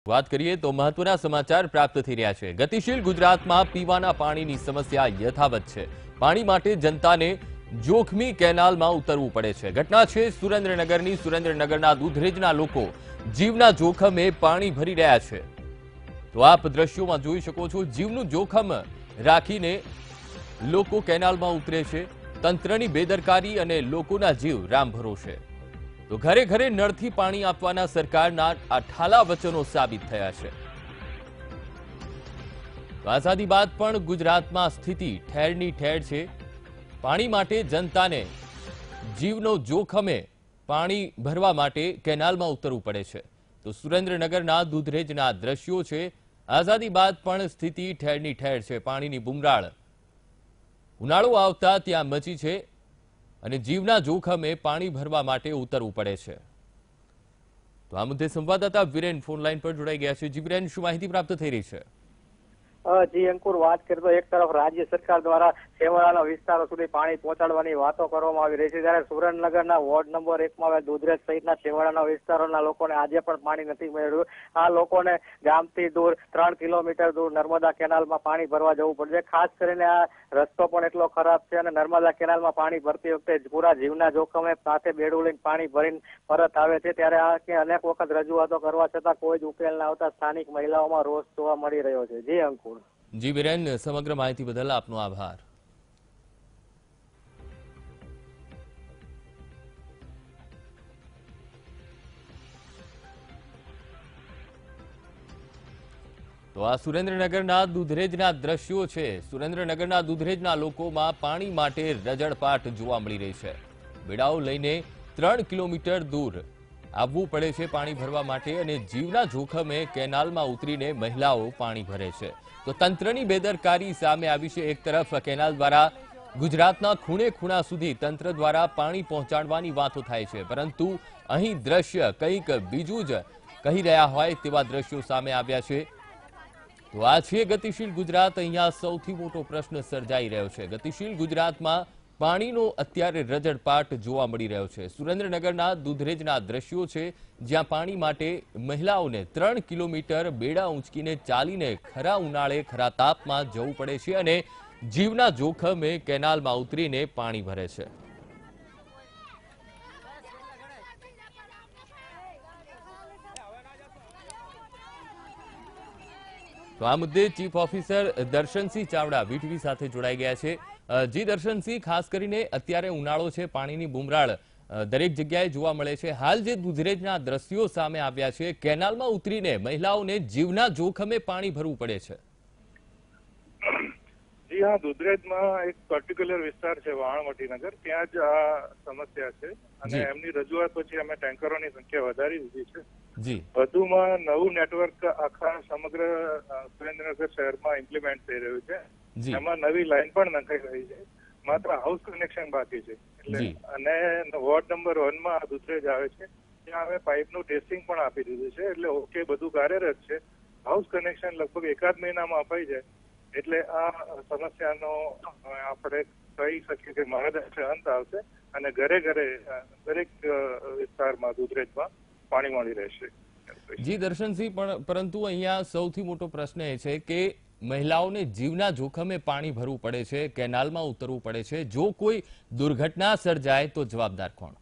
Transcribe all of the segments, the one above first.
વાત કરીએ તો મહત્વના સમાચાર પ્રાપ્ત થઈ રહ્યા છે। ગતિશીલ ગુજરાતમાં પીવાના પાણીની સમસ્યા યથાવત છે। પાણી માટે જનતાને જોખમી કેનાલમાં ઉતરવું પડે છે। ઘટના છે સુરેન્દ્રનગરની। સુરેન્દ્રનગરના દુધરેજના લોકો જીવના જોખમે પાણી ભરી રહ્યા છે। તો આપ દ્રશ્યોમાં જોઈ શકો છો, જીવનું જોખમ રાખીને લોકો કેનાલમાં ઉતરે છે। તંત્રની બેદરકારી અને લોકોના જીવ રામભરોસે। તો ઘરે ઘરે નળથી પાણી આપવાના સરકારના આ ઠાલા વચનો સાબિત થયા છે। આઝાદી બાદ પણ ગુજરાતમાં સ્થિતિ ઠેરની ઠેર છે। પાણી માટે જનતાને જીવનો જોખમે પાણી ભરવા માટે કેનાલમાં ઉતરવું પડે છે। તો સુરેન્દ્રનગરના દુધરેજના દ્રશ્યો છે। આઝાદી બાદ પણ સ્થિતિ ઠેરની ઠેર છે। પાણીની બુમરાળ ઉનાળો આવતા ત્યાં મચી છે અને જીવના જોખમે પાણી ભરવા માટે ઉતરવું પડે છે। તો આ મુદ્દે સંવાદદાતા વિરેન ફોન લાઈન પર જોડાઈ ગયા છે। જી વિરેન, શું માહિતી પ્રાપ્ત થઈ રહી છે? જી અંકુર, વાત કરીએ તો એક તરફ રાજ્ય સરકાર દ્વારા છેવાડાના વિસ્તારો સુધી પાણી પહોંચાડવાની વાતો કરવામાં આવી રહી છે, ત્યારે સુરેન્દ્રનગરના વોર્ડ નંબર 1 માં દુધરેજ સહિતના છેવાડાના વિસ્તારોના લોકોને આજે પણ પાણી નથી મળ્યું। આ લોકોને ગામથી દૂર 3 કિલોમીટર દૂર નર્મદા કેનાલમાં પાણી ભરવા જવું પડશે। ખાસ કરીને આ રસ્તો પણ એટલો ખરાબ છે અને નર્મદા કેનાલમાં પાણી ભરતી વખતે પૂરા જીવના જોખમે સાથે બેડું લઈને પાણી ભરીને પરત આવે છે। ત્યારે આ અનેક વખત રજૂઆતો કરવા છતાં કોઈ જ ઉકેલ ના આવતા સ્થાનિક મહિલાઓમાં રોષ જોવા મળી રહ્યો છે। જી અંકુર। જી વિરેન, સમગ્ર માહિતી બદલ આપનો આભાર। તો આ સુરેન્દ્રનગરના દુધરેજના દ્રશ્યો છે। સુરેન્દ્રનગરના દુધરેજના લોકોમાં પાણી માટે રજળપાટ જોવા મળી રહી છે। બેડાઓ લઈને 3 કિલોમીટર દૂર આવવું પડે છે પાણી ભરવા માટે અને જીવના જોખમે કેનાલમાં ઉતરીને મહિલાઓ પાણી ભરે છે। તો તંત્રની બેદરકારી સામે આવી છે। એક તરફ કેનાલ દ્વારા ગુજરાતના ખૂણે ખૂણા સુધી તંત્ર દ્વારા પાણી પહોંચાડવાની વાતો થાય છે, પરંતુ અહીં દ્રશ્ય કંઈક બીજું જ કહી રહ્યા હોય તેવા દ્રશ્યો સામે આવ્યા છે। તો આ છે ગતિશીલ ગુજરાત। અહીંયા સૌથી મોટો પ્રશ્ન સર્જાઈ રહ્યો છે। ગતિશીલ ગુજરાતમાં પાણીનો અત્યારે રજળપાટ જોવા મળી રહ્યો છે। સુરેન્દ્રનગરના દુધરેજના દ્રશ્યો છે, જ્યાં પાણી માટે મહિલાઓને 3 કિલોમીટર બેડા ઊંચકીને ચાલીને ખરા ઉનાળે ખરા તાપમાં જવું પડે છે અને જીવના જોખમે કેનાલમાં ઉતરીને પાણી ભરે છે। તો આ મુદ્દે chief officer Darshansinh Chavda VTV સાથે જોડાઈ ગયા છે। જી દર્શનસિંહ, ખાસ કરીને અત્યારે ઉનાળો છે, પાણીની બુમરાળ દરેક જગ્યાએ જોવા મળે છે। હાલ જે દુધરેજના દ્રશ્યો સામે આવ્યા છે, કેનાલમાં ઉતરીને મહિલાઓને જીવના જોખમે પાણી ભરવું પડે છે। જી હા, દુધરેજમાં એક પર્ટિક્યુલર વિસ્તાર છે વાણવટીનગર, ત્યાં જ આ સમસ્યા છે અને એમની રજૂઆત પછી અમે ટેન્કરોની સંખ્યા વધારી દીધી છે। વધુમાં નવું નેટવર્ક આખા સમગ્ર સુરેન્દ્રનગર શહેરમાં ઇમ્પ્લિમેન્ટ થઈ રહ્યું છે। એમાં નવી લાઈન પણ નખાઈ રહી છે, માત્ર હાઉસ કનેક્શન બાકી છે। એટલે અને વોર્ડ નંબર 1 માં દુધરેજ આવે છે, ત્યાં હવે પાઇપનું ટેસ્ટિંગ પણ આપી દીધું છે, એટલે ઓકે બધું કાર્યરત છે। હાઉસ કનેક્શન લગભગ 1-2 મહિનામાં અપાઈ જાય એટલે આ સમસ્યાનો આપણે કહી શકીએ કે મહદઅંશે અંત આવશે અને ઘરે ઘરે દરેક વિસ્તારમાં દુધરેજમાં પાણી મળી રહેશે। જી દર્શનસિંહ, પરંતુ અહીંયા સૌથી મોટો પ્રશ્ન એ છે કે મહિલાઓને જીવના જોખમે પાણી ભરવું પડે છે, કેનાલમાં ઉતરવું પડે છે। જો કોઈ દુર્ઘટના સર્જાય તો જવાબદાર કોણ?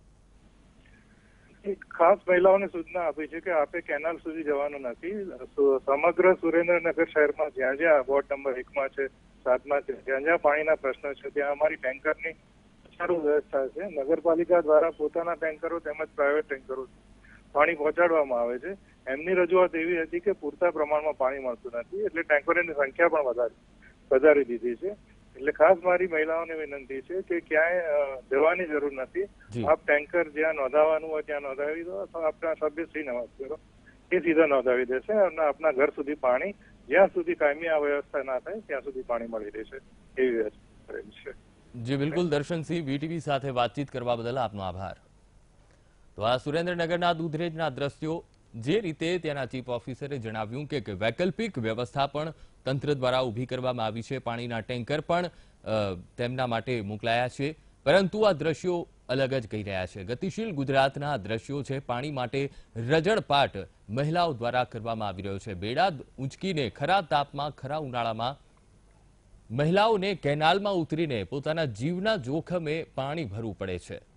ખાસ મહિલાઓને સૂચના આપી છે કે આપે કેનાલ સુધી જવાનું નથી। સમગ્ર સુરેન્દ્રનગર શહેરમાં જ્યાં જ્યાં વોર્ડ નંબર 1 માં છે, 7 માં છે, જ્યાં જ્યાં પાણીના પ્રશ્નો છે, ત્યાં અમારી ટેન્કરની સારું વ્યવસ્થા છે। નગરપાલિકા દ્વારા પોતાના ટેન્કરો તેમજ પ્રાઇવેટ ટેન્કરો પાણી પહોંચાડવામાં આવે છે। એમની રજૂઆત એવી હતી કે પૂરતા પ્રમાણમાં પાણી મળતું નથી, એટલે ટેન્કરોની સંખ્યા પણ વધારી દીધી છે। એટલે ખાસ મારી મહિલાઓને વિનંતી છે કે ક્યાંય જવાની જરૂર નથી। આપ ટેન્કર જ્યાં નોંધાવાનું હોય ત્યાં નોંધાવી દો, અથવા આપના સભ્યશ્રીને વાત કરો, એ સીધા નોંધાવી દેશે અને આપના ઘર સુધી પાણી જ્યાં સુધી કાયમી આ વ્યવસ્થા ના થાય ત્યાં સુધી પાણી મળી રહેશે, એવી વ્યવસ્થા કરેલી છે। જી બિલકુલ દર્શનસિંહ, વીટીવી સાથે વાતચીત કરવા બદલ આપનો આભાર। તો આ સુરેન્દ્રનગરના દુધરેજના દ્રશ્યો, જે રીતે ત્યાંના ચીફ ઓફિસરે જણાવ્યું કે વૈકલ્પિક વ્યવસ્થા પણ તંત્ર દ્વારા ઊભી કરવામાં આવી છે। પાણીના ટેન્કર પણ તેમના માટે મોકલાયા છે પરંતુ આ દ્રશ્યો અલગ જ કહી રહ્યા છે. ગતિશીલ ગુજરાતના આ દ્રશ્યો છે. પાણી માટે રજળપાટ મહિલાઓ દ્વારા કરવામાં આવી રહ્યો છે. બેડા ઊંચકીને ખરા તાપમાં, ખરા ઉનાળામાં મહિલાઓને કેનાલમાં ઉતરીને પોતાના જીવના જોખમે પાણી ભરવું પડે છે.